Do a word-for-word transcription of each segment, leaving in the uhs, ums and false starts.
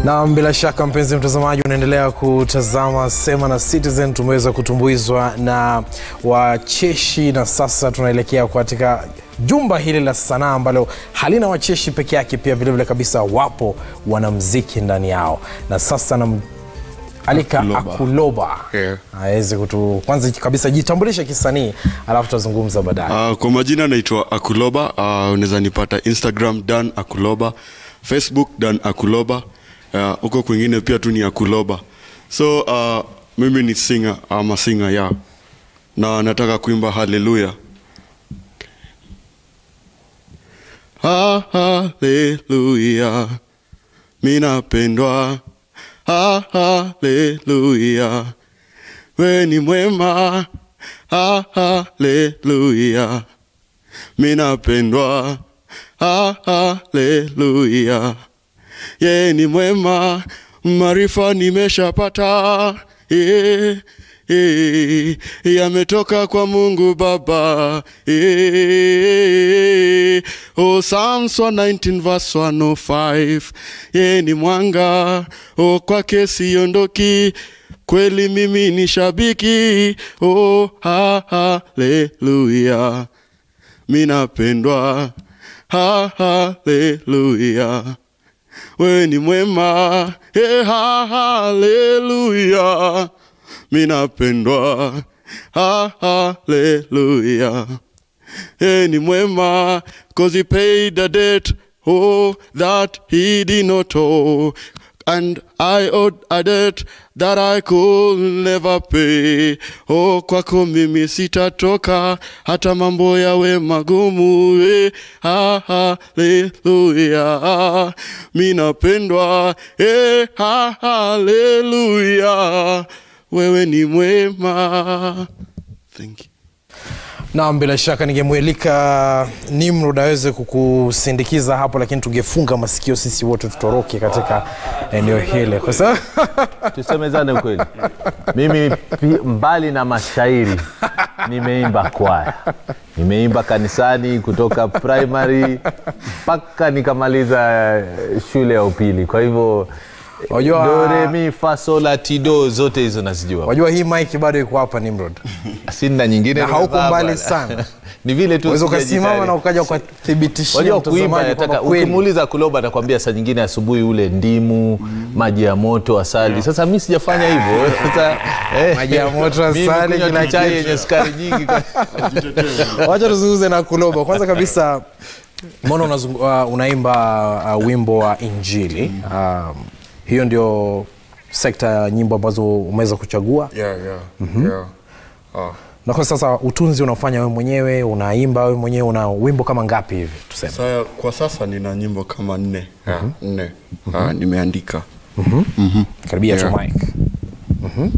Na bila shaka mpenzi mtazamaji unaendelea kutazama Sema na Citizen. Tumeweza kutumbuizwa na wacheshi na sasa tunaelekea katika jumba hili la sanaa ambalo halina wacheshi peke yake, pia vile vile kabisa wapo wanamuziki ndani yao. Na sasa na alika Akuloba, Akuloba. Yeah. Aweze kutu kwanza kabisa jitambulisha kisanii alafu tutazungumza baadaye. Uh, kwa majina naitwa Akuloba, uh, unaweza nipata Instagram Dan Akuloba, Facebook Dan Akuloba. Huko uh, kwingine pia tu ni Akuloba. So uh, mimi ni singer, I'm a singer ya. Na nataka kuimba Hallelujah. Ha, hallelujah. Mina pendwa. Ha, hallelujah. We ni mwema. Ha, hallelujah. Mina pendwa. Ha, hallelujah. Ye ni mwema, maarifa nimeshapata. Yeah, yeah, yametoka kwa Mungu Baba. Yeah, oh, Psalms one nineteen verse one oh five. Ye ni mwanga, oh, kwake siondoki. Kweli mimi ni shabiki. Oh, hallelujah. Mina pendwa. Hallelujah. We ni mwema, hey, hallelujah. Mina pendwa, hallelujah. Hey, ni mwema, cause he paid the debt, oh, that he did not owe. And I owed a debt that I could never pay. Oh, kwako mimi sitatoka, hata mambo yawe magumu. Eh, hallelujah. Mina pendwa, eh, hallelujah. Wewe ni mwema. Thank you. Na bila shaka ningemwelika Nimrod aweze kukusindikiza hapo, lakini tungefunga masikio sisi wote tutoroke katika eneo hili. Kwa sababu tusemezane ukweli, mimi mbali na mashairi nimeimba kwaya. Nimeimba kanisani kutoka primary mpaka nikamaliza shule ya upili. Kwa hivyo wajua do re mi fa sol la ti do zote hizo nazijua. Wajua hii mic bado iko hapa Nimrod. Sina nyingine na hauko mbali sana. Ni vile tu unaweza kusimama na ukaja kuthibitishia wajua kuimba. Nataka ukimuuliza Akuloba atakwambia saa nyingine asubuhi ule ndimu, maji ya moto, asali. Sasa mimi sijafanya hivyo. Sasa eh, maji ya moto, asali, kila chai yenye sukari nyingi. Wacha tuzungumze na Akuloba. Kwanza kabisa mbona uh, unaimba uh, wimbo wa Injili? Um, hiyo ndio sekta ya nyimbo ambazo umeweza kuchagua? Yeah, yeah. Mm-hmm. Yeah. Oh. Na kwa sasa utunzi unafanya wewe mwenyewe, unaimba wewe mwenyewe, una wimbo kama ngapi hivi tuseme? Sasa kwa sasa nina nyimbo kama nne. Yeah, mm-hmm. nne. Mm-hmm. Ah, nimeandika. Mhm. Mhm. Karibia Yeah. tu mic. Mhm.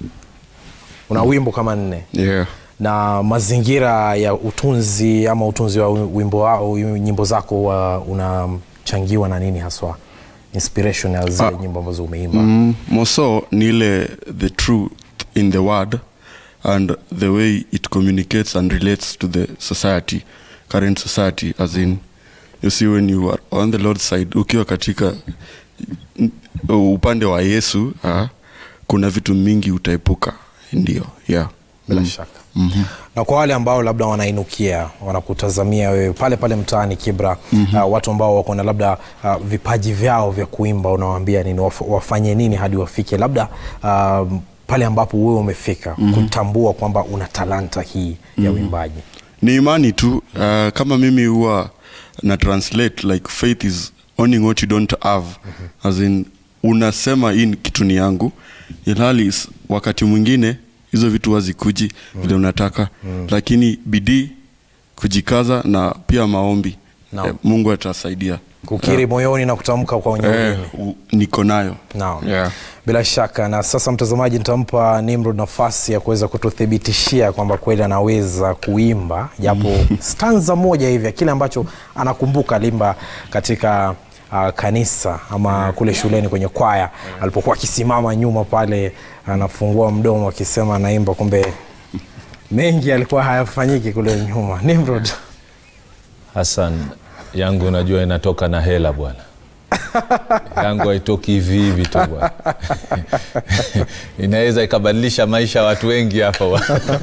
Una wimbo kama nne. Yeah. Na mazingira ya utunzi ama utunzi wa wimbo wao, nyimbo zako unachangiwa na nini haswa? Inspiration ya zile uh, nyimbo ambazo umeimba. Mm, moso ni ile the truth in the word and the way it communicates and relates to the society, current society, as in you see when you are on the Lord's side, ukiwa katika upande wa Yesu, uh, kuna vitu mingi utaepuka. Ndio, yeah. Bila mm. shaka. Mm-hmm. Na kwa wale ambao labda wanainukia, wanakutazamia wewe pale pale mtaani Kibra, mm-hmm. uh, watu ambao wako na labda uh, vipaji vyao vya kuimba, unawaambia nini, waf, wafanye nini hadi wafike labda uh, pale ambapo wewe umefika, mm-hmm. kutambua kwamba una talanta hii mm-hmm. ya uimbaji? Ni imani tu. Uh, kama mimi huwa na translate like faith is owning what you don't have. Mm-hmm. As in unasema hii kitu ni yangu, ilhali wakati mwingine hizo vitu wazikuji mm. vile unataka. Mm. Lakini bidii, kujikaza na pia maombi. No. Eh, Mungu atasaidia. Kukiri yeah. moyoni na kutamka kwa wenyewe. Eh, niko nayo. No. Yeah. Bila shaka. Na sasa mtazamaji, nitampa Nimrod nafasi ya kuweza kututhibitishia kwamba kweli anaweza kuimba japo stanza moja hivi kile ambacho anakumbuka limba katika Uh, kanisa ama kule shuleni kwenye kwaya, alipokuwa akisimama nyuma pale anafungua mdomo akisema naimba, kumbe mengi alikuwa hayafanyiki kule nyuma. Nimrod. Hassan, yangu unajua inatoka na hela bwana. yangu haitoki hivi hivi tu bwana. Inaweza ikabadilisha maisha ya watu wengi hapa.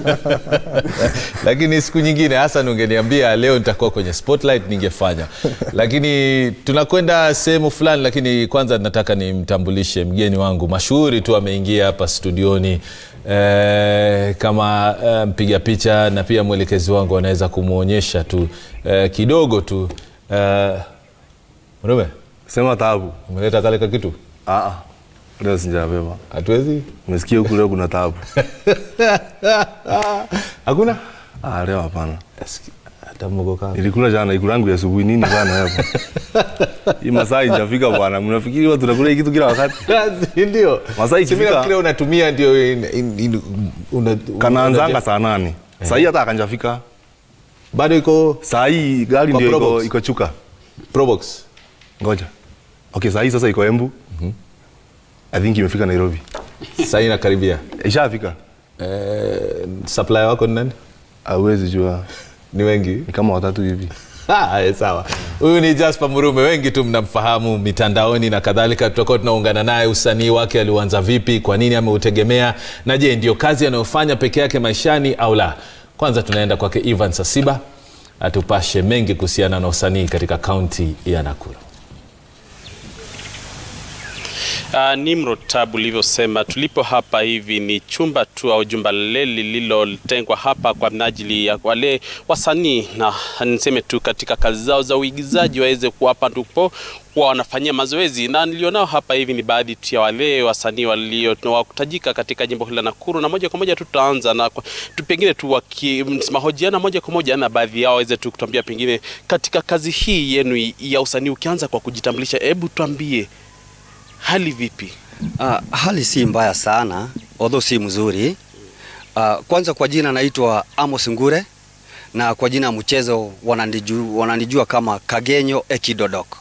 Lakini siku nyingine hasa ungeniambia leo nitakuwa kwenye spotlight ningefanya. Lakini tunakwenda sehemu fulani, lakini kwanza nataka nimtambulishe mgeni wangu mashuhuri tu ameingia hapa studioni. Eh, kama eh, mpiga picha na pia mwelekezi wangu anaweza kumuonyesha tu eh, kidogo tu. Eh, Mrume, sema taabu. Umeleta kale kitu? Ah ah. Leo sijabeba. Hatuwezi? Umesikia huko leo kuna taabu. Hakuna? Ah, leo hapana. Hata mmogo kama. Nilikula jana ikula yangu ya asubuhi nini bana hapo. Hii masaa inafika bwana. Mnafikiri watu tunakula kitu kila wakati? Ndio. Masaa ikifika kile unatumia ndio una kanaanzanga saa nane. Saa hii hata akanjafika. Bado iko saa hii gari ndio iko iko chuka. Probox. Ngoja. Okay, saa hii sasa iko Embu. Mhm. I think imefika Nairobi. Saa inakaribia. Ishafika. Eh, supplier wako ni nani? Hawezi jua. Ni wengi? Ni kama watatu hivi. Ah, sawa. Huyu ni Jasper Murume, wengi tu mnamfahamu mitandaoni na kadhalika. Tutakuwa tunaungana naye, usanii wake alianza vipi, kwa nini ameutegemea, na je ndio kazi anayofanya peke yake maishani au la. Kwanza tunaenda kwake Ivan Sasiba atupashe mengi kuhusiana na usanii katika kaunti ya Nakuru. Uh, Nimrod Tabu ulivyosema, tulipo hapa hivi ni chumba tu au jumba lile lililotengwa hapa kwa minajili ya wale wasanii na niseme tu katika kazi zao za uigizaji waweze kuwapa ndipo kwa wanafanyia mazoezi, na nilionao hapa hivi ni baadhi tu ya wale wasanii waliokutajika katika jimbo hili la Nakuru, na moja kwa moja tutaanza na tu pengine tu wakimahojiana moja kwa moja na baadhi yao waweze tu kutuambia pengine katika kazi hii yenu ya usanii. Ukianza kwa kujitambulisha, hebu tuambie hali vipi? Uh, hali si mbaya sana, although si mzuri. Uh, kwanza kwa jina naitwa Amos Ngure na kwa jina mchezo wananijua, wananijua kama Kagenyo Ekidodok.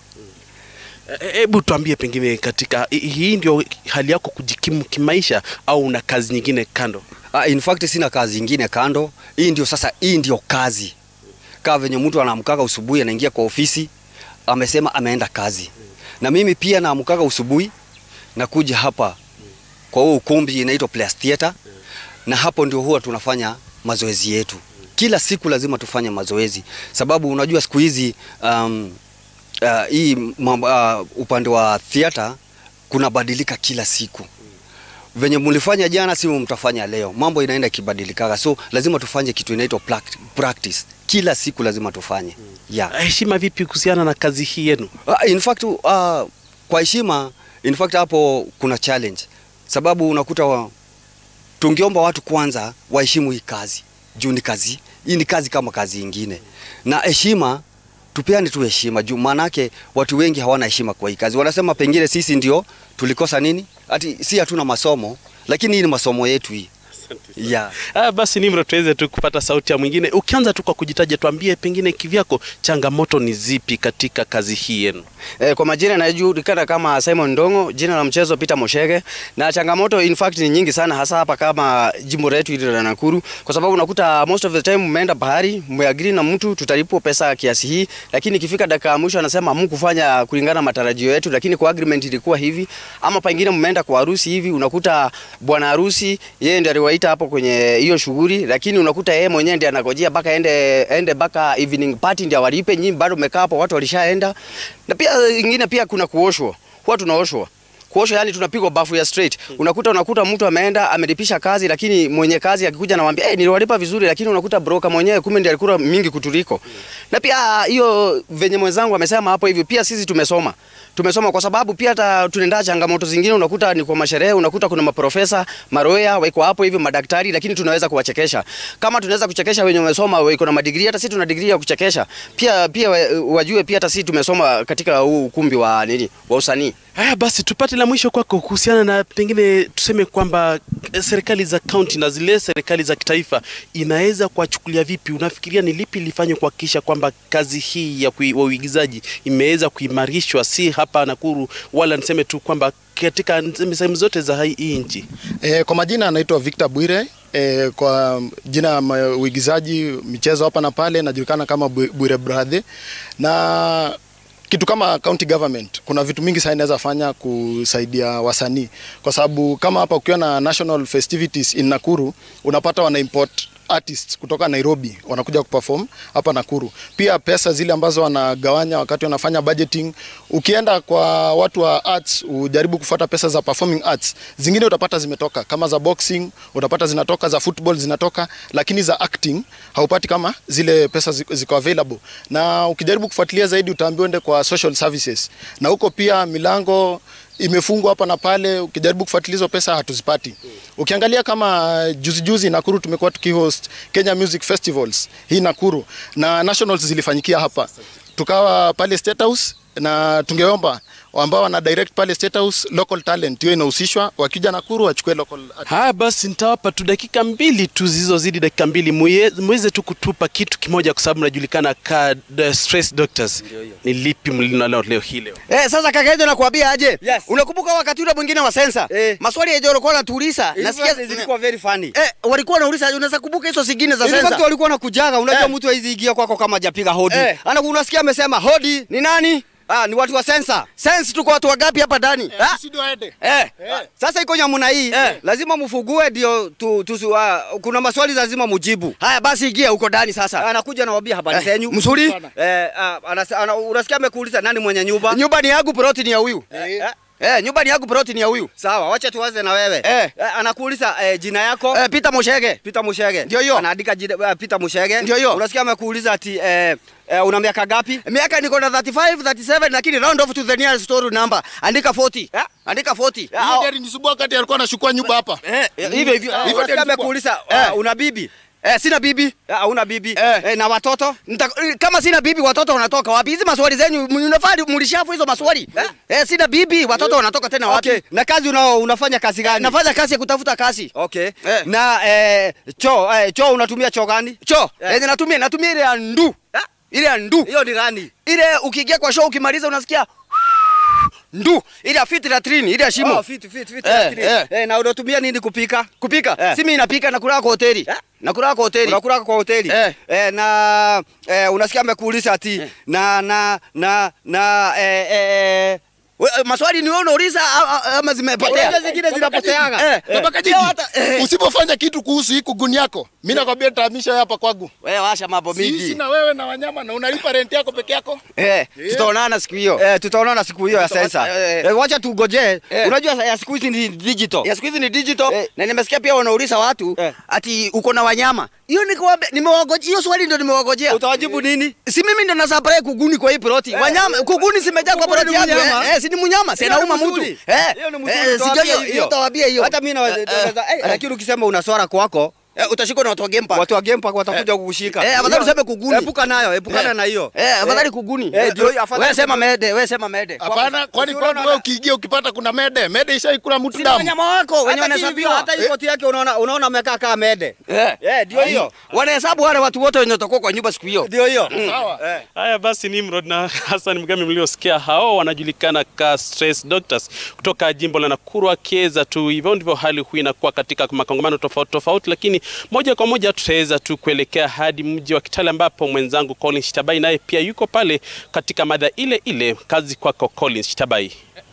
Hebu tuambie pengine katika hii ndio hali yako kujikimu kimaisha au una kazi nyingine kando? Uh, in fact sina kazi nyingine kando. Hii ndio sasa, hii ndio kazi. Kama venye mtu anaamkaka usubuhi anaingia kwa ofisi, amesema ameenda kazi. Na mimi pia naamkaka usubuhi na kuja hapa kwa huo ukumbi inaitwa Place Theater, na hapo ndio huwa tunafanya mazoezi yetu. Kila siku lazima tufanye mazoezi, sababu unajua siku hizi um, uh, hii uh, upande wa theater kuna badilika kila siku. Venye mulifanya jana si mtafanya leo, mambo inaenda kibadilika, so lazima tufanye kitu inaitwa practice. Kila siku lazima tufanye. Yeah. Heshima vipi kuhusiana na kazi hii yenu? Uh, in fact uh, kwa heshima, in fact hapo kuna challenge, sababu unakuta wa, tungeomba watu kwanza waheshimu hii kazi. Juu ni kazi, hii ni kazi kama kazi nyingine. Na heshima tupeane tu heshima, juu manake watu wengi hawana heshima kwa hii kazi. Wanasema pengine sisi ndio tulikosa nini? Ati si hatuna masomo, lakini hii ni masomo yetu hii. Yeah. Ah, basi Nimrod tuweze tu kupata sauti ya mwingine. Ukianza tu kwa kujitaja, tuambie pengine kivyako changamoto ni zipi katika kazi hii yenu? Eh, kwa majina najulikana kama Simon Ndongo, jina la mchezo Peter Moshege. Na changamoto in fact ni nyingi sana, hasa hapa kama jimbo letu hili la Nakuru, kwa sababu unakuta most of the time mmeenda bahari, mmeagree na mtu tutalipo pesa kiasi hii, lakini ikifika dakika ya mwisho anasema hamkufanya kulingana matarajio yetu, lakini kwa agreement ilikuwa hivi. Ama pengine mmeenda kwa harusi hivi, unakuta bwana harusi yeye ndiye aliwaita hapo kwenye hiyo shughuli, lakini unakuta yeye mwenyewe ndiye anagojea baka ende ende baka evening party ndio walipe, nyinyi bado mmekaa hapo, watu walishaenda. Na pia ingine pia kuna kuoshwa. Huwa tunaoshwa. Kuoshwa yani tunapigwa bafu ya straight. Unakuta unakuta mtu ameenda amelipisha kazi, lakini mwenye kazi akikuja anamwambia eh, hey, niliwalipa vizuri, lakini unakuta broker mwenyewe kumbe ndiye alikula mingi kutuliko. Na pia hiyo venye mwenzangu amesema hapo hivyo, pia sisi tumesoma. Tumesoma kwa sababu pia hata tunaenda changamoto zingine, unakuta ni kwa masherehe, unakuta kuna maprofesa, maroya wako hapo hivi, madaktari, lakini tunaweza kuwachekesha. Kama tunaweza kuchekesha wenye wamesoma wako na madigrii, hata sisi tuna degree ya kuchekesha. Pia pia wajue pia hata sisi tumesoma katika huu ukumbi wa nini? Wa usanii. Haya basi tupate la mwisho kwako kuhusiana na pengine tuseme kwamba serikali za county na zile serikali za kitaifa inaweza kuwachukulia vipi? Unafikiria ni lipi lifanywe kuhakikisha kwamba kazi hii ya uigizaji imeweza kuimarishwa, si hapa Nakuru wala niseme tu kwamba katika sehemu zote za hii nchi? E, kwa majina anaitwa Victor Bwire. E, kwa jina uigizaji michezo hapa na pale najulikana kama Bwire Brother. Na kitu kama county government kuna vitu mingi sana inaweza fanya kusaidia wasanii, kwa sababu kama hapa ukiwa na national festivities in Nakuru unapata wana import artists kutoka Nairobi wanakuja kuperform hapa Nakuru. Pia pesa zile ambazo wanagawanya wakati wanafanya budgeting, ukienda kwa watu wa arts ujaribu kufuata pesa za performing arts, zingine utapata zimetoka, kama za boxing utapata zinatoka, za football zinatoka, lakini za acting haupati kama zile pesa ziko available. Na ukijaribu kufuatilia zaidi utaambiwa ende kwa social services, na huko pia milango imefungwa hapa na pale, ukijaribu kufuatilia hizo pesa hatuzipati. Ukiangalia kama juzi juzi Nakuru tumekuwa tukihost Kenya Music Festivals hii Nakuru, na nationals zilifanyikia hapa, tukawa pale State House, na tungeomba ambao wana direct pale State House local talent hiyo inahusishwa, wakija Nakuru wachukue local artist. Haya basi, nitawapa tu dakika mbili tu zilizozidi dakika mbili muweze tu kutupa kitu kimoja, kwa sababu mnajulikana ka the stress doctors. Ni lipi mlinalo leo hii leo? Eh, sasa kaka yetu nakwambia aje? Yes. Unakumbuka wakati ule mwingine wa sensa? Eh. Maswali yaje walikuwa wanatuuliza. Nasikia zilikuwa very funny. Eh, walikuwa wanauliza, unaweza kumbuka hizo zingine za sensa? Watu walikuwa nakujaga, unajua Eh. mtu haizi ingia kwako kama hajapiga hodi. Eh. Ana unasikia amesema hodi Ni nani? Ah, ni watu wa sensa. Sense tuko watu wangapi hapa ndani? Eh, sisi ndio waende. Eh. Eh. Sasa iko nyamuna hii, Eh. lazima mfugue ndio tu, tu, uh, kuna maswali lazima mujibu. Haya basi ingia huko ndani sasa. Anakuja na wabia habari zenyu. Mzuri? Eh, uh, anas, ana, unasikia amekuuliza nani mwenye nyumba? Nyumba ni yangu, ploti ni ya huyu. Eh, eh. Eh, nyumba ni yangu, ploti ni ya huyu. Sawa, wacha tuanze na wewe. Eh. Eh, anakuuliza eh, jina yako? Eh, Peter Mushege. Peter Mushege. Ndio hiyo. Anaandika jina uh, Peter Mushege. Ndio hiyo. Unasikia amekuuliza ati eh, eh, una miaka gapi? Miaka niko na thirty-five, thirty-seven, lakini round off to the nearest story number. Andika forty. Eh? Andika forty. Hiyo gari ni subua kati alikuwa anachukua nyumba hapa. Eh, hivyo hivyo. Uh, unasikia amekuuliza Eh. uh, una bibi? Eh, sina bibi. Ah, una bibi. Eh. Eh, na watoto? Nita, kama sina bibi watoto wanatoka wapi? Hizi maswali zenyu mnafaa mlishafu hizo maswali. Eh? Eh, sina bibi watoto wanatoka tena wapi? Okay. Na kazi una, unafanya kazi gani? Nafanya kazi ya kutafuta kazi. Okay. Eh. Na eh, choo, eh, choo unatumia choo gani? Cho, Eh. eh, natumia natumia ile ya ndu. Ah? Ile ya ndu. Hiyo ni gani? Ile ukiingia kwa show ukimaliza unasikia ndu. Ile ya fit latrini, ile ya shimo. Oh, fit fit fit. Eh, fit. eh. Eh, na unatumia nini kupika? Kupika. Eh. Si mimi napika na kula kwa hoteli. Eh? Na kula kwa hoteli. Unakula kwa hoteli? Eh. Eh, na eh, unasikia amekuuliza ati Eh. na na na na eh, eh, We, maswali ni wewe unauliza ama zimepotea? Unajua zingine zinapoteaga. Eh, Baba Kajiji, leo hata- eh. usipofanya kitu kuhusu hii kuguni yako, mimi nakwambia nitahamisha hapa kwangu. Wewe washa mambo Sisi mingi. na wewe na wanyama na unalipa rent yako peke yako. Eh, tutaonana siku hiyo. Eh, tutaonana siku hiyo ya sensa. Eh, Eh, wacha tugoje. Eh. Unajua ya siku hizi ni digital. Ya siku hizi ni digital. Eh. Na nimesikia pia wanauliza watu Eh. ati uko na wanyama. Hiyo ni kwa nimewagojea, hiyo swali ndio nimewagojea. Utawajibu nini? Si mimi ndo nasupply kuguni kwa hii ploti. Wanyama kuguni simejaa kwa Kuguni ploti ni yangu. mnyama. Eh, eh, si ni mnyama, si Hiyo ni anauma mtu. mzuri. Eh. Hiyo ni mzuri, eh, utawaambia sijui hivyo. hiyo utawaambia hiyo. Hata mimi naweza Eh, naweza eh, eh. lakini ukisema una swara kwako, Eh, utashikwa na watu wa Game Park. watu wa Game Park watakuja kukushika. Eh, afadhali useme kuguni. Epuka nayo, epukana Eh. na hiyo. Eh, afadhali kuguni. Eh, ndio hiyo, afadhali Wewe sema mede, wewe sema mede. Hapana, kwani ukiona kwangu wewe ukiingia ukipata kuna mede, mede ishaikula mtu Si damu. wanyama wako wenye Hata hivyo, wanahesabiwa. hata hii koti yake unaona unaona amekaa kama mede. Eh. Eh, ndio hiyo. Wanahesabu wale watu wote wenye watakuwa kwa nyumba siku hiyo. Ndio hiyo. Sawa. Eh. Haya basi, Nimrod na Hassan Mgami mliosikia hao wanajulikana ka stress doctors kutoka jimbo la Nakuru, wakiweza tu hivyo ndivyo hali hii inakuwa katika makongamano tofauti tofauti, lakini moja kwa moja tutaweza tu kuelekea hadi mji wa Kitale ambapo mwenzangu Collins Shitabai naye pia yuko pale katika mada ile ile. Kazi kwako Collins Shitabai.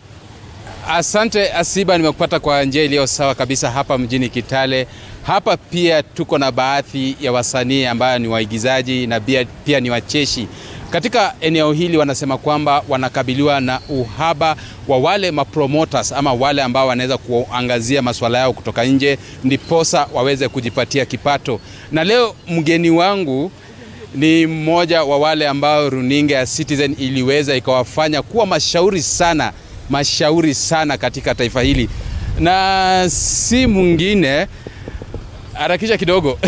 Asante Asiba, nimekupata kwa njia iliyo sawa kabisa hapa mjini Kitale. Hapa pia tuko na baadhi ya wasanii ambao ni waigizaji na pia, pia ni wacheshi. Katika eneo hili wanasema kwamba wanakabiliwa na uhaba wa wale mapromoters ama wale ambao wanaweza kuangazia masuala yao kutoka nje ndiposa waweze kujipatia kipato. Na leo mgeni wangu ni mmoja wa wale ambao runinga ya Citizen iliweza ikawafanya kuwa mashauri sana, mashauri sana katika taifa hili. Na si mwingine, harakisha kidogo.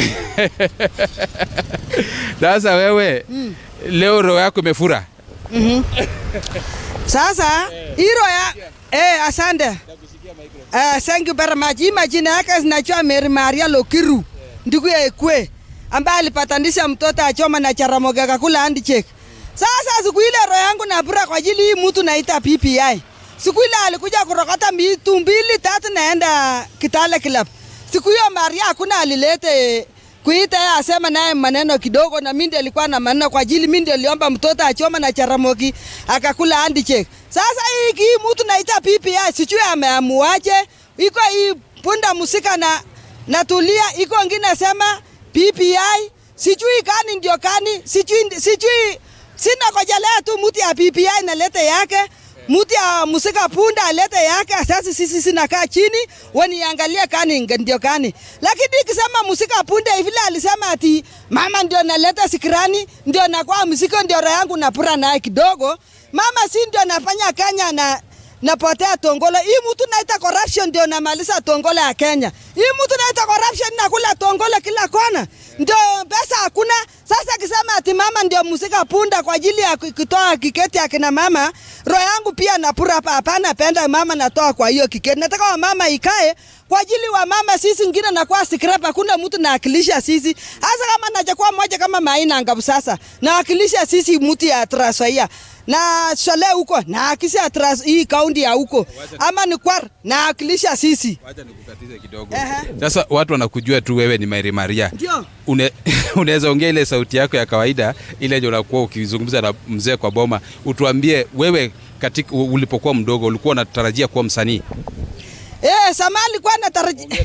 Sasa wewe, mm. leo roho yako imefura. Mhm. Sasa hiro ya eh, asante. Eh, thank you very much. Hii majina yake zinachua Mary Maria Lokiru. Ndugu ya Ekwe ambaye alipatanisha mtoto achoma na Jaramogi akakula handshake. Sasa siku ile roho yangu napura kwa ajili hii mtu naita P P I. Siku ile alikuja kurokota mitu mbili tatu naenda Kitale Club. Siku hiyo Maria hakuna alilete kuita yeye asema naye maneno kidogo, na mimi ndio nilikuwa na maneno kwa ajili mimi ndio niliomba mtoto achoma na Jaramogi akakula handshake. Sasa hii mtu naita P P I sijui ameamuaje. Iko hii punda musika na natulia, iko wengine sema P P I sijui kani ndio kani, sijui sijui sina kojalea tu mtu ya P P I na lete yake. Mtu ya musika punda alete yake. Sasa sisi sinakaa chini waniangalia kani ndio kani. Lakini ikisema musika punda hivi alisema ati mama ndio naleta sikirani, ndio nakuwa musika ndio roho yangu napura naye kidogo. Mama si ndio nafanya Kenya na napotea Tongolo. Hii mtu naita corruption ndio namaliza Tongolo ya Kenya. Hii mtu naita corruption nakula Tongolo kila kona. Ndio pesa hakuna. Sasa akisema ati mama ndio musika punda kwa ajili ya kutoa kiketi ya kina mama, roho yangu pia napura hapa. Hapana, penda mama natoa kwa hiyo kiketi. Nataka wa mama ikae kwa ajili wa mama, sisi ngine na kwa scrap hakuna mtu naakilisha sisi. Hasa kama najakuwa moja kama Maina Ngabu sasa. Naakilisha sisi mtu ya Traswaia. Na shale huko na akisi atras hii kaunti ya huko ama ni kwar na akilisha sisi. Wacha nikukatize kidogo. Sasa watu wanakujua tu wewe ni Mary Maria. Ndio. Une, unaweza ongea ile sauti yako ya kawaida ile ndio unakuwa ukizungumza na mzee kwa boma. Utuambie wewe katika ulipokuwa mdogo ulikuwa unatarajia kuwa msanii? Eh, Samali alikuwa anatarajia.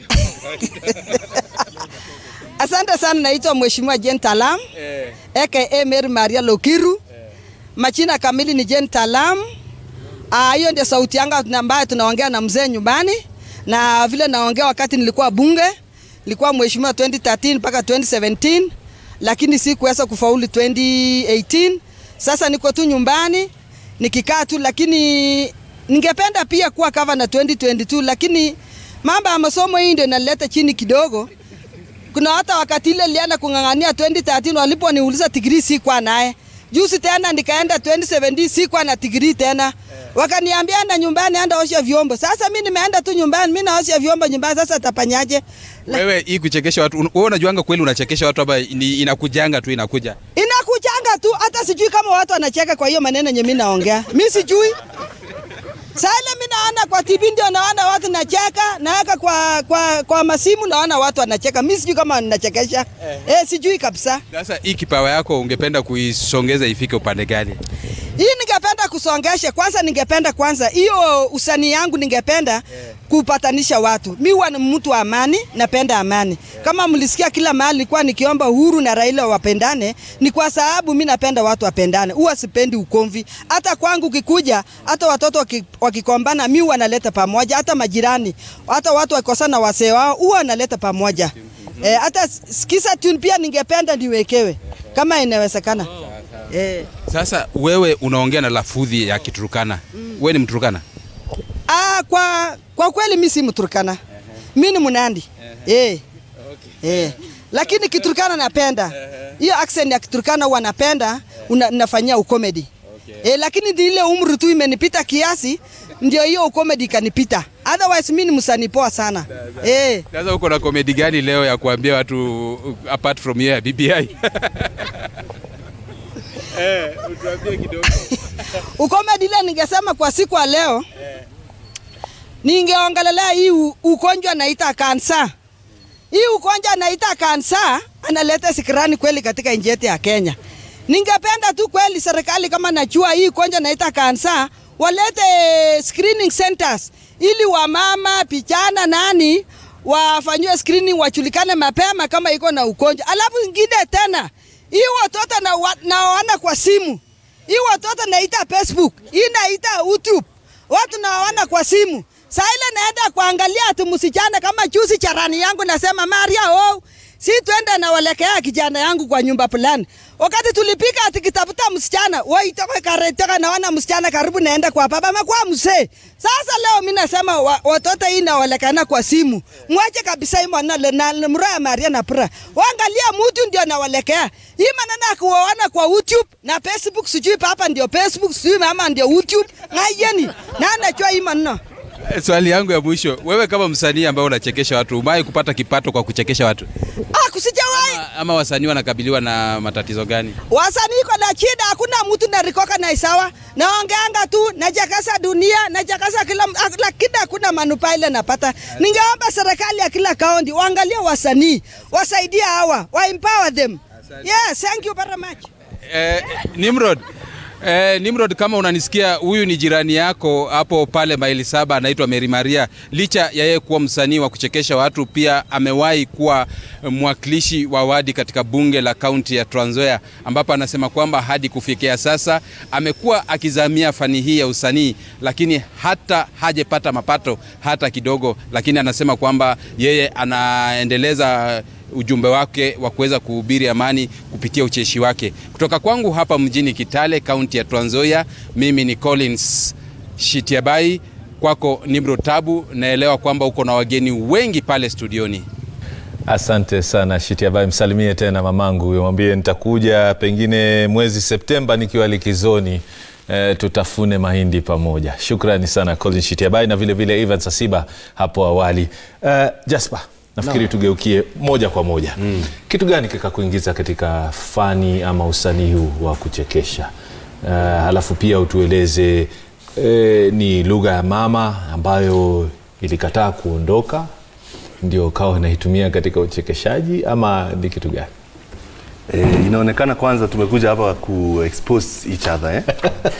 Asante sana, naitwa Mheshimiwa Jane Talam. Eh. Aka Mary Maria Lokiru. Machina kamili ni Jane Talam. Ah, hiyo ndio sauti yangu ambayo tunaongea na mzee nyumbani, na vile naongea wakati nilikuwa bunge, nilikuwa mheshimiwa twenty thirteen mpaka twenty seventeen, lakini sikuweza kufaulu twenty eighteen. Sasa niko tu nyumbani nikikaa tu, lakini ningependa pia kuwa governor twenty twenty-two, lakini mambo ya masomo hii ndio inaleta chini kidogo. Kuna hata wakati ile nilienda kungangania twenty thirteen waliponiuliza degree si kwa naye. Juzi tena nikaenda twenty seventeen sikuwa na degree tena. Yeah. Wakaniambia na nyumbani anda osha vyombo. Sasa mimi nimeenda tu nyumbani, mimi naosha vyombo nyumbani, sasa tapanyaje? Wewe hii kuchekesha watu, wewe unajuanga kweli unachekesha watu hapa inakujanga tu inakuja. Inakujanga tu, hata sijui kama watu wanacheka kwa hiyo maneno yenye mimi naongea. Mimi sijui. Sasa mimi naona kwa T V ndio naona watu nacheka, naweka kwa kwa kwa masimu naona watu wanacheka. Mimi sijui kama ninachekesha. Eh, eh sijui kabisa. Sasa hii kipawa yako ungependa kuisongeza ifike upande gani? Hii ningependa kusongesha. Kwanza ningependa kwanza hiyo usanii yangu ningependa yeah. kupatanisha watu. Mimi huwa ni mtu wa amani, napenda amani. Yeah. Kama mlisikia kila mahali nilikuwa nikiomba Uhuru na Raila wapendane, ni kwa sababu mimi napenda watu wapendane. Huwa sipendi ukomvi. Hata kwangu kikuja, hata watoto wakikombana mimi huwa naleta pamoja, hata majirani, hata watu wakikosana wasee wao huwa naleta pamoja. Eh, hata sikisa tune pia ningependa niwekewe kama inawezekana. Eh. Sasa wewe unaongea na lafudhi ya Kiturkana. Mm. Wewe ni Mturkana? Ah, kwa kwa kweli mimi si Mturkana. Mimi ni Mnandi. Eh. Okay. Eh. Lakini Kiturkana napenda. Hiyo accent ya Kiturkana huwa napenda, unafanyia ukomedi. Okay. Eh, lakini ile umri tu imenipita kiasi, ndio hiyo ukomedi kanipita. Otherwise mimi ni msanii poa sana. Eh. Sasa uko na comedy gani leo ya kuambia watu apart from here B B I? Eh, utuambie kidogo. Ukomedi ile ningesema kwa siku ya leo. Eh. Ningeongelelea hii ugonjwa naita kansa. Hii ugonjwa naita kansa analeta sikirani kweli katika nchi yetu ya Kenya. Ningependa tu kweli serikali kama najua hii ugonjwa naita kansa walete screening centers ili wamama, vijana nani wafanywe screening wajulikane mapema kama iko na ugonjwa. Alafu ingine tena hii watoto na naona kwa simu. Hii watoto naita Facebook, hii naita YouTube. Watu naona kwa simu. Sasa ile naenda kuangalia ati msichana kama juzi charani yangu nasema Maria oh si tuende na walekea kijana yangu kwa nyumba fulani. Wakati tulipika ati kitafuta msichana, wao itoka kareteka naona msichana karibu naenda kwa baba ama kwa mzee. Sasa leo mimi nasema wa, watoto hii na walekana kwa simu. Mwache kabisa hii mwana na mroya Maria na Pura. Waangalia mtu ndio na walekea. Hii manana kuona kwa YouTube na Facebook, sijui papa ndio Facebook, sijui mama ndio YouTube. Ngayeni. Na anachua hii manana. Swali yangu ya mwisho, wewe kama msanii ambaye unachekesha watu, umewahi kupata kipato kwa kuchekesha watu? Ah, kusijawahi. ama wasanii wanakabiliwa na matatizo gani? Wasanii kwa na shida, hakuna mtu na rikoka na isawa. Naongeanga tu, najakasa dunia, najakasa kila, lakini hakuna manufaa ile napata. Ningeomba serikali ya kila kaunti waangalie wasanii, wasaidia hawa, wa empower them. Yes, thank you very much. Eh, Nimrod, Eh, Nimrod, kama unanisikia, huyu ni jirani yako hapo pale maili saba, anaitwa Mary Maria. Licha ya yeye kuwa msanii wa kuchekesha watu, pia amewahi kuwa mwakilishi wa wadi katika bunge la kaunti ya Trans Nzoia, ambapo anasema kwamba hadi kufikia sasa amekuwa akizamia fani hii ya usanii, lakini hata hajepata mapato hata kidogo, lakini anasema kwamba yeye anaendeleza ujumbe wake wa kuweza kuhubiri amani kupitia ucheshi wake. Kutoka kwangu hapa mjini Kitale, kaunti ya Trans Nzoia, mimi ni Collins Shitiabai. Kwako Nimrod Tabu, naelewa kwamba uko na wageni wengi pale studioni. Asante sana Shitiabai, msalimie tena mamangu, mwambie nitakuja pengine mwezi Septemba nikiwa likizoni. E, tutafune mahindi pamoja. Shukrani sana Collins Shitiabai na vile vile Evans Asiba hapo awali. Uh, Jasper, nafikiri no. tugeukie moja kwa moja. Mm. Kitu gani kikakuingiza katika fani ama usanii huu wa kuchekesha? Uh, halafu pia utueleze eh, ni lugha ya mama ambayo ilikataa kuondoka ndio kawa naitumia katika uchekeshaji ama ni kitu gani? Eh, inaonekana kwanza tumekuja hapa ku expose each other eh.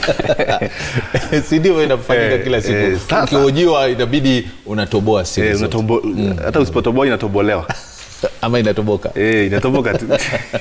Si ndio inafanyika eh, kila siku. Eh, ukihojiwa inabidi unatoboa siri. Eh, unatobo, mm. Hata usipotoboa inatobolewa. Ama inatoboka. Eh, inatoboka tu.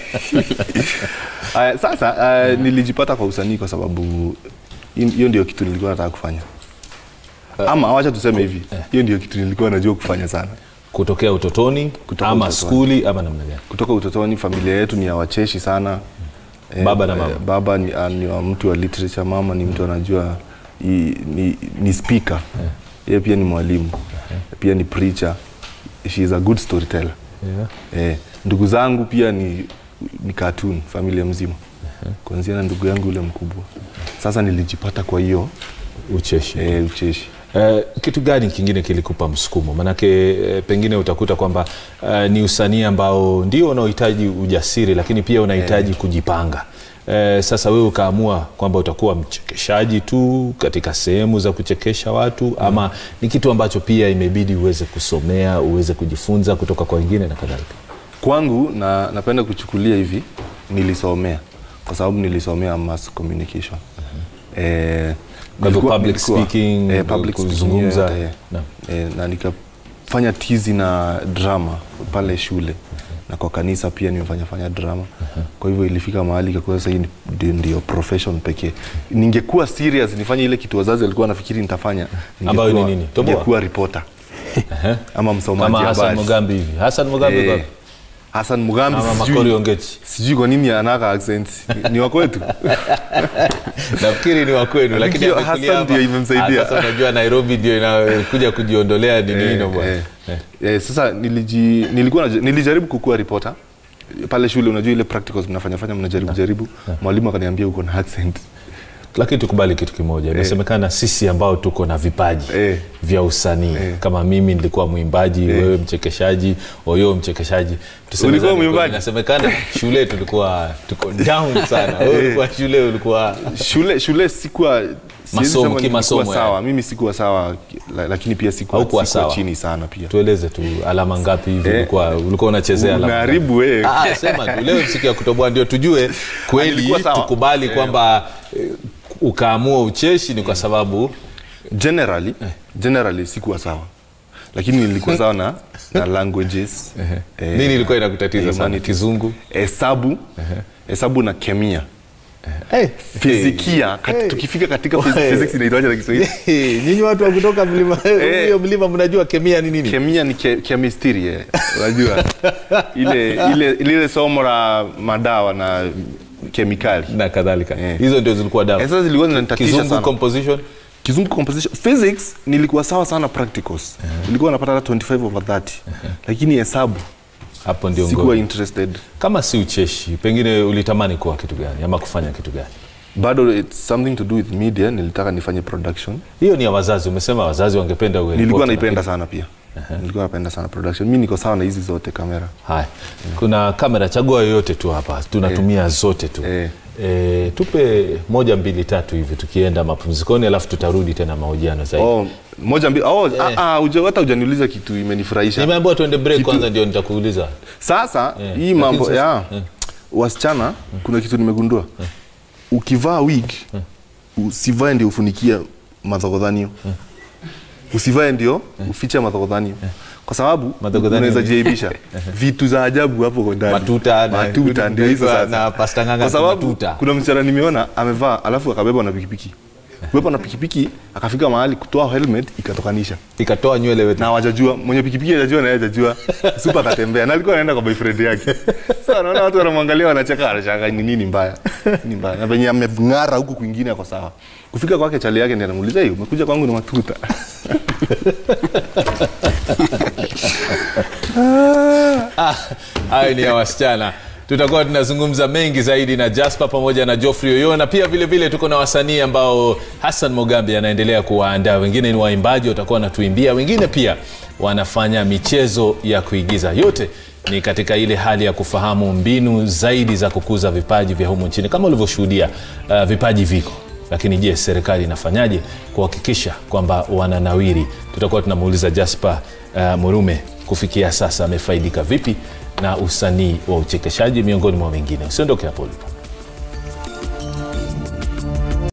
Aya, sasa uh, nilijipata kwa usanii kwa sababu hiyo ndio kitu nilikuwa nataka kufanya. Ama acha tuseme hivi, hiyo ndio kitu nilikuwa najua kufanya sana. Kutokea utotoni, kutoka ama utotoni. Skuli ama namna gani? Kutoka utotoni, familia yetu ni ya wacheshi sana. Baba na mama. Eh, baba ni, uh, ni wa mtu wa literature, mama ni mtu anajua i, ni, ni speaker. Yeah. Yeye pia ni mwalimu. Okay. Pia ni preacher. She is a good storyteller. Yeah. Eh, ndugu zangu pia ni ni cartoon, familia mzima. Uh-huh. Kuanzia na ndugu yangu yule mkubwa. Sasa nilijipata kwa hiyo ucheshi. Eh, ucheshi. Uh, kitu gani kingine kilikupa msukumo? Manake uh, pengine utakuta kwamba uh, ni usanii ambao ndio unaohitaji ujasiri lakini pia unahitaji yeah. kujipanga. Uh, sasa wewe ukaamua kwamba utakuwa mchekeshaji tu katika sehemu za kuchekesha watu mm. ama ni kitu ambacho pia imebidi uweze kusomea, uweze kujifunza kutoka kwa wengine na kadhalika? Kwangu na napenda kuchukulia hivi, nilisomea kwa sababu nilisomea mass communication. Uh-huh. Eh Kwa public speaking, eh, public kuzungumza speaking, eh, na, eh, na nikafanya tizi na drama pale shule. Uh-huh. Na kwa kanisa pia nimefanya fanya drama. Uh-huh. Kwa hivyo ilifika mahali kwa sasa hii ndio profession pekee. Ningekuwa serious nifanye ile kitu wazazi walikuwa nafikiri nitafanya, ambayo ni nini? Ningekuwa reporter. Uh-huh. Ama msomaji habari. Kama Hassan Mugambi hivi. Hassan Mugambi eh, kwa Hassan Mugambi ama Makori Ongechi. Sijui kwa nini anaka accent. Ni wa kwetu. Nafikiri ni wa kwenu lakini Hassan ndio imemsaidia. Sasa unajua Nairobi ndio inakuja kujiondolea nini hino bwana. Eh, eh. eh, sasa niliji nilikuwa nilijaribu kukua reporter. Pale shule unajua ile practicals mnafanya fanya mnajaribu jaribu. Mwalimu akaniambia uko na accent. Lakini tukubali kitu kimoja, inasemekana eh. sisi ambao tuko na vipaji eh. vya usanii eh. kama mimi nilikuwa mwimbaji, eh. wewe mchekeshaji, Oyo mchekeshaji. Ulikuwa mwimbaji? Inasemekana shule tulikuwa tuko down sana. Wewe ulikuwa shule ulikuwa shule shule sikuwa masomo kimasomo sawa. Mimi sikuwa sawa lakini pia sikuwa, sikuwa sawa. Chini sana pia. Tueleze tu alama ngapi hivi ulikuwa eh. ulikuwa unachezea alama? Unaharibu wewe. Ah, sema tu leo siku ya kutoboa ndio tujue kweli tukubali eh. kwamba eh, ukaamua ucheshi ni kwa sababu generally eh. generally sikuwa sawa lakini nilikuwa sawa na, na languages. eh. Nini ilikuwa inakutatiza sana? Kizungu, hesabu, hesabu na kemia. Hey, fizikia hey, kat, tukifika katika hey, physics inaitwaje na Kiswahili? Hey, nyinyi watu wa kutoka mlima hiyo hey, mlima mnajua kemia ni nini? Kemia ni ke, chemistry eh. Unajua ile ile ile somo la madawa na kemikali na kadhalika. Yeah. Hizo ndio zilikuwa dawa. Sasa zilikuwa zinanitatisha sana. Kizungu composition, Kizungu composition, physics nilikuwa sawa sana practicals. Uh-huh. Nilikuwa napata twenty-five over thirty. Uh-huh. Lakini hesabu hapo ndio sikuwa interested. Kama si ucheshi, pengine ulitamani kuwa kitu gani ama kufanya kitu gani? Bado it's something to do with media, nilitaka nifanye production. Hiyo ni ya wazazi, umesema wazazi wangependa uwe. Nilikuwa naipenda sana pia. Uh-huh. Nilikuwa napenda sana production. Mimi niko sawa na hizi zote kamera. Hai. Kuna kamera, chagua yoyote tu hapa. Tunatumia eh. zote tu. Eh. E, tupe moja mbili tatu hivi tukienda mapumzikoni, alafu tutarudi tena mahojiano zaidi. Oh, moja mbili. Oh, eh. ah ah, uja hata hujaniuliza kitu imenifurahisha. Nimeambiwa tuende break kitu... kwanza ndio nitakuuliza. Sasa eh. hii mambo sasa, ya eh. wasichana eh. kuna kitu nimegundua. Eh. Ukivaa wig eh. usivae ndio ufunikia madhogodhanio. Eh. Usivae ndio eh. ufiche madhogodhanio. Eh. Kwa sababu unaweza jiaibisha vitu za ajabu hapo kwa ndani. Matuta, matuta ndio hizo sasa. Na pasta nganga kwa sababu matuta. Kuna msichana nimeona amevaa alafu akabeba na pikipiki. Kubeba na pikipiki akafika mahali kutoa helmet ikatokanisha. Ikatoa nywele wetu. Na hawajajua, mwenye pikipiki hajajua na yeye hajajua. Super katembea na alikuwa anaenda kwa boyfriend yake. Sasa naona watu wanamwangalia wanacheka anashanga ni nini mbaya. Ni mbaya. Na venye ameng'ara huku kwingine kwa sawa. Kufika kwake chali yake ndiye anamuuliza, "Hey, umekuja kwangu na matuta?" Ah, hayo ni ya wasichana. Tutakuwa tunazungumza mengi zaidi na Jasper pamoja na Geoffrey Oyo, na pia vile vile tuko na wasanii ambao Hassan Mogambi anaendelea kuwaandaa. Wengine ni waimbaji watakuwa wanatuimbia, wengine pia wanafanya michezo ya kuigiza. Yote ni katika ile hali ya kufahamu mbinu zaidi za kukuza vipaji vya humu nchini. Kama ulivyoshuhudia, uh, vipaji viko. Lakini je, serikali inafanyaje kuhakikisha kwamba wananawiri? Tutakuwa tunamuuliza Jasper uh, Murume kufikia sasa amefaidika vipi na usanii wa uchekeshaji miongoni mwa wengine. Usiondoke hapo ulipo.